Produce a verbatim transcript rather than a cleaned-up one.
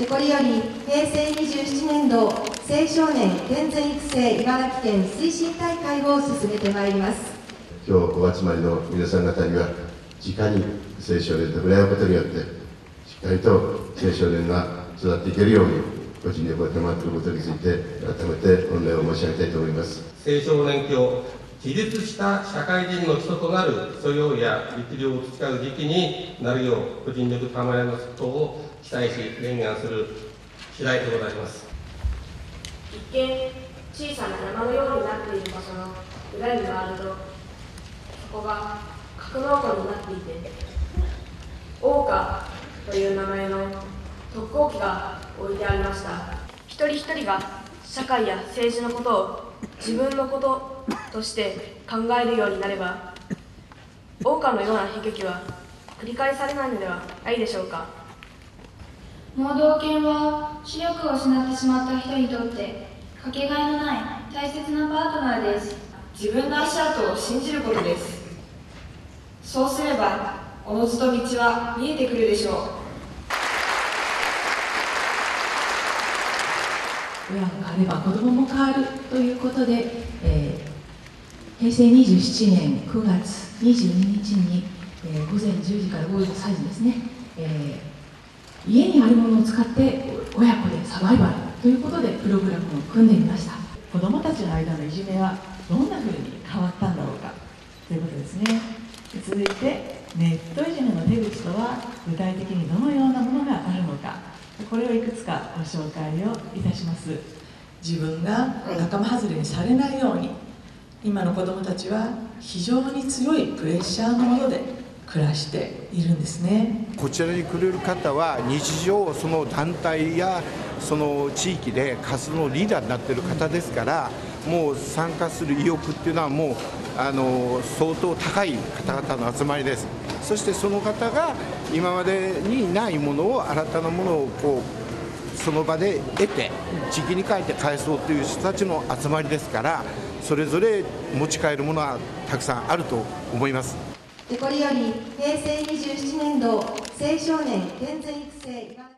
てこりより平成にじゅうななねん度青少年健全育成茨城県推進大会を進めてまいります。 今日お集まりの皆さん方には、直に青少年と触れ合うことによって、しっかりと青少年が育っていけるように、個人力を賜っていることについて、改めて御礼を申し上げたいと思います。 青少年期を自立した社会人の基礎となる素養や力量を培う時期になるよう、個人力たまれますことを期待し、念願する次第でございます。 一見、小さな山のようになっている場所の裏に回ると、そこが格納庫になっていて、桜花という名前の特攻機が置いてありました。一人一人が社会や政治のことを自分のこととして考えるようになれば、桜花のような悲劇は繰り返されないのではないでしょうか。 盲導犬は視力を失ってしまった人にとってかけがえのない大切なパートナーです。 自分の足跡を信じることです。そうすればおのずと道は見えてくるでしょう。 親が変われば子どもも変わるということで、えー、平成にじゅうななねんくがつにじゅうににちに、えー、ごぜんじゅうじからごじさんじですね、えー、家にあるものを使って親子でサバイバルということでプログラムを組んでみました。 子どもたちの間のいじめはどんなふうに変わったんだろうかということですね。続いてネットいじめの手口とは具体的にどのようなものがあるのか、これをいくつかご紹介をいたします。 自分が仲間外れにされないように、今の子どもたちは非常に強いプレッシャーのもとで暮らしているんですね。 こちらに来れる方は日常その団体やその地域で活動のリーダーになっている方ですから、もう参加する意欲っていうのはもうあの相当高い方々の集まりです。そしてその方が今までにないものを新たなものをこうその場で得て地域に帰って返そうという人たちの集まりですから、それぞれ持ち帰るものはたくさんあると思います。 てこりより平成にじゅうななねん度青少年健全育成